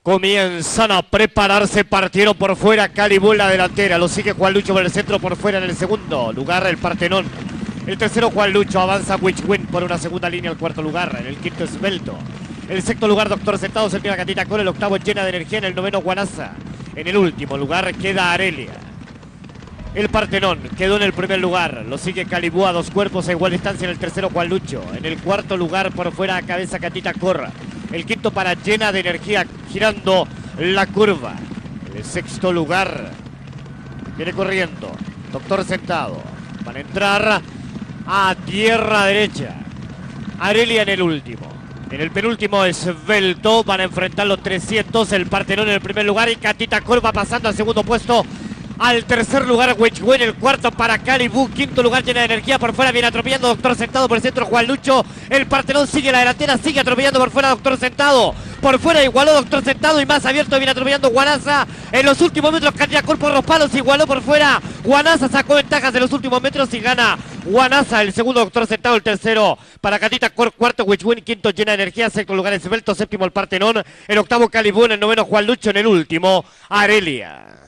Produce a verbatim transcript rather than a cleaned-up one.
Comienzan a prepararse, partieron por fuera Calibú en la delantera, lo sigue Juan Lucho por el centro, por fuera en el segundo lugar el Partenón. El tercero Juan Lucho, avanza Wichwin por una segunda línea al cuarto lugar, en el quinto Esbelto. El sexto lugar Doctor Sentado, séptima Catita Cora, el octavo Llena de Energía, en el noveno Guanaza. En el último lugar queda Arelia. El Partenón quedó en el primer lugar, lo sigue Calibú a dos cuerpos a igual distancia en el tercero Juan Lucho. En el cuarto lugar por fuera a cabeza Catita Corra. El quinto para Llena de Energía girando la curva. El sexto lugar viene corriendo Doctor Sentado. Van a entrar a tierra derecha. Arelia en el último. En el penúltimo Esbelto. Van a enfrentar los trescientos. El Partenón en el primer lugar y Catita Corva pasando al segundo puesto. Al tercer lugar Wichwin, el cuarto para Calibú, quinto lugar Llena de Energía, por fuera viene atropellando Doctor Sentado, por el centro Juan Lucho, el Partenón sigue la delantera, sigue atropellando por fuera Doctor Sentado, por fuera igualó Doctor Sentado y más abierto viene atropellando Guanaza, en los últimos metros Catita Corva por los palos, igualó por fuera, Guanaza sacó ventajas en los últimos metros y gana Guanaza, el segundo Doctor Sentado, el tercero para Catita Corva, cuarto Wichwin, quinto Llena de Energía, sexto lugar Esbelto, séptimo el Partenón, el octavo Calibú, en el noveno Juan Lucho, en el último Arelia.